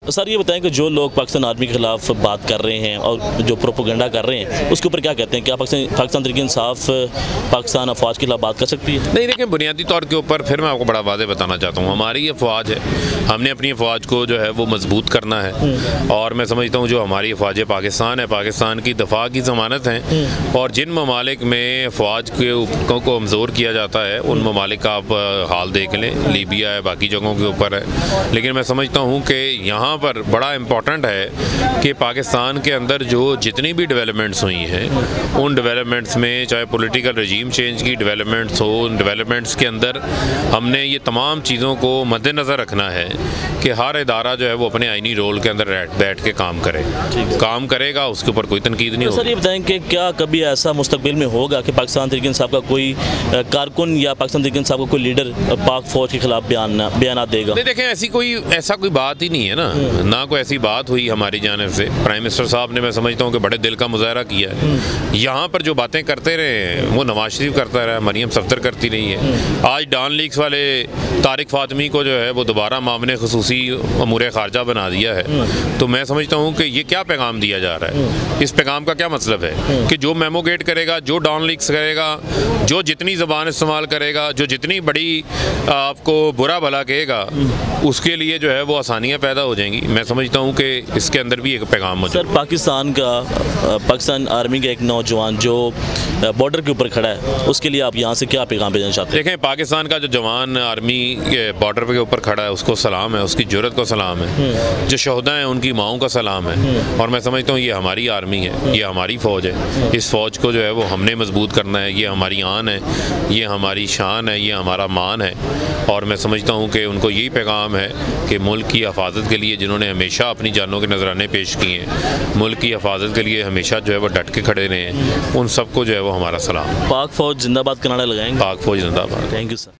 Sir ये बताएं कि जो लोग पाकिस्तान आर्मी के खिलाफ बात कर रहे हैं और जो प्रोपेगेंडा कर रहे हैं उसके ऊपर क्या कहते हैं? क्या पाकिस्तान तहरीक इंसाफ पाकिस्तान अफवाज के खिलाफ बात कर सकती है? नहीं, देखिए बुनियादी तौर के ऊपर फिर मैं आपको बड़ा वाज़ेह बताना चाहता हूँ, हमारी अफवाज है, हमने अपनी अफवाज को जो है वो मजबूत करना है। और मैं समझता हूँ जो हमारी अफवाज पाकिस्तान है, पाकिस्तान की दफा की ज़मानत हैं। और जिन ममालिक में अफवाज को कमज़ोर किया जाता है उन ममालिक का आप हाल देख लें, लीबिया है, बाकी जगहों के ऊपर है। लेकिन मैं समझता हूँ कि यहाँ पर बड़ा इम्पॉर्टेंट है कि पाकिस्तान के अंदर जो जितनी भी डेवलपमेंट्स हुई हैं उन डेवलपमेंट्स में, चाहे पॉलिटिकल रजीम चेंज की डेवलपमेंट्स हो, उन डेवलपमेंट्स के अंदर हमने ये तमाम चीज़ों को मद्देनज़र रखना है कि हर इदारा जो है वो अपने आइनी रोल के अंदर बैठ के काम करे, काम करेगा, उसके ऊपर कोई तनकीद नहीं होगी। सर ये बताएं कि क्या कभी ऐसा मुस्तकबिल में होगा कि पाकिस्तान तहरीक इंसाफ का कोई कारकुन या पाकिस्तान तहरीक इंसाफ का कोई लीडर पाक फौज के खिलाफ बयान देगा? नहीं, देखें ऐसा कोई बात ही नहीं है ना कोई ऐसी बात हुई हमारी जानिब से। प्राइम मिनिस्टर साहब ने, मैं समझता हूँ कि बड़े दिल का मुजाहरा किया है। यहाँ पर जो बातें करते रहे वो नवाज शरीफ करता रहा, मरियम सफदर करती रही है। आज डॉन लीग्स वाले तारिक फातमी को जो है वो दोबारा मामले खुसूसी अमूर खारजा बना दिया है। तो मैं समझता हूँ कि ये क्या पैगाम दिया जा रहा है? इस पैगाम का क्या मतलब है कि जो मेमोगेट करेगा, जो डॉन लीग्स करेगा, जो जितनी ज़बान इस्तेमाल करेगा, जो जितनी बड़ी आपको बुरा भला कहेगा, उसके लिए जो है वो आसानियाँ पैदा हो जाएंगी। मैं समझता हूँ कि इसके अंदर भी एक पैगाम मौजूद है। सर पाकिस्तान आर्मी का एक नौजवान जो बॉर्डर के ऊपर खड़ा है, उसके लिए आप यहाँ से क्या पैगाम भेजना चाहते हैं? देखें, पाकिस्तान का जो जवान आर्मी के बॉर्डर के ऊपर खड़ा है उसको सलाम है, उसकी जुर्रत को सलाम है। जो शहदा हैं उनकी माओं का सलाम है। और मैं समझता हूँ ये हमारी आर्मी है, ये हमारी फ़ौज है। इस फ़ौज को जो है वो हमने मजबूत करना है। ये हमारी आन है, ये हमारी शान है, ये हमारा मान है। और मैं समझता हूँ कि उनको यही पैगाम है कि मुल्क की हिफाजत के लिए जिन्होंने हमेशा अपनी जानों के नजराने पेश किए हैं, मुल्क की हिफाजत के लिए हमेशा जो है वो डट के खड़े रहे हैं, उन सबको जो है वो हमारा सलाम। पाक फौज जिंदाबाद का नारा लगाएंगे? पाक फौज जिंदाबाद। Thank you sir.